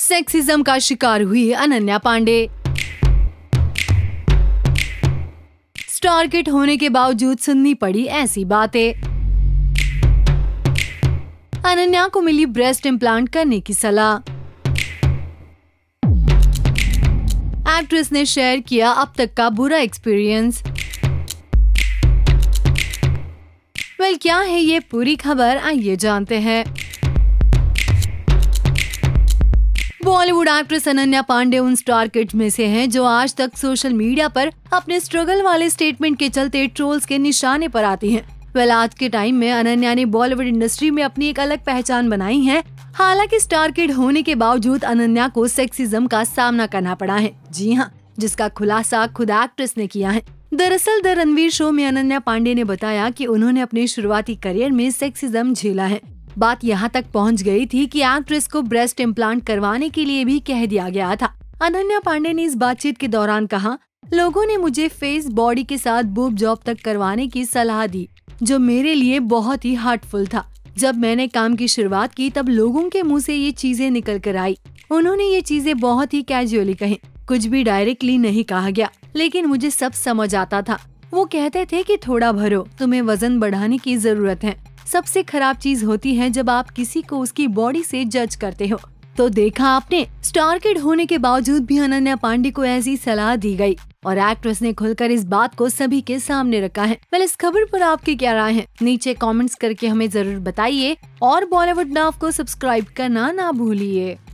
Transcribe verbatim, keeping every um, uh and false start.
Sexism का शिकार हुई अनन्या पांडे। स्टार किड होने के बावजूद सुननी पड़ी ऐसी बातें। अनन्या को मिली ब्रेस्ट इम्प्लांट करने की सलाह। एक्ट्रेस ने शेयर किया अब तक का बुरा एक्सपीरियंस। वेल, क्या है ये पूरी खबर, आइए जानते हैं। बॉलीवुड एक्ट्रेस अनन्या पांडे उन स्टार किड्स में से हैं जो आज तक सोशल मीडिया पर अपने स्ट्रगल वाले स्टेटमेंट के चलते ट्रोल्स के निशाने पर आती हैं। वेल, आज के टाइम में अनन्या ने बॉलीवुड इंडस्ट्री में अपनी एक अलग पहचान बनाई है। हालांकि स्टार किड होने के बावजूद अनन्या को सेक्सिज्म का सामना करना पड़ा है। जी हाँ, जिसका खुलासा खुद एक्ट्रेस ने किया है। दरअसल द रणवीर शो में अनन्या पांडे ने बताया कि उन्होंने अपने शुरुआती करियर में सेक्सिज्म झेला है। बात यहाँ तक पहुँच गई थी कि एक्ट्रेस को ब्रेस्ट इम्प्लांट करवाने के लिए भी कह दिया गया था। अनन्या पांडे ने इस बातचीत के दौरान कहा, लोगों ने मुझे फेस बॉडी के साथ बूब जॉब तक करवाने की सलाह दी, जो मेरे लिए बहुत ही हार्टफुल था। जब मैंने काम की शुरुआत की तब लोगों के मुंह से ये चीजें निकल कर आई। उन्होंने ये चीजें बहुत ही कैजुअली कही, कुछ भी डायरेक्टली नहीं कहा गया, लेकिन मुझे सब समझ आता था। वो कहते थे कि थोड़ा भरो, तुम्हें वजन बढ़ाने की जरूरत है। सबसे खराब चीज होती है जब आप किसी को उसकी बॉडी से जज करते हो। तो देखा आपने, स्टार किड होने के बावजूद भी अनन्या पांडे को ऐसी सलाह दी गई और एक्ट्रेस ने खुलकर इस बात को सभी के सामने रखा है। वेल, इस खबर पर आपकी क्या राय है, नीचे कमेंट्स करके हमें जरूर बताइए और बॉलीवुड नाव को सब्सक्राइब करना ना भूलिए।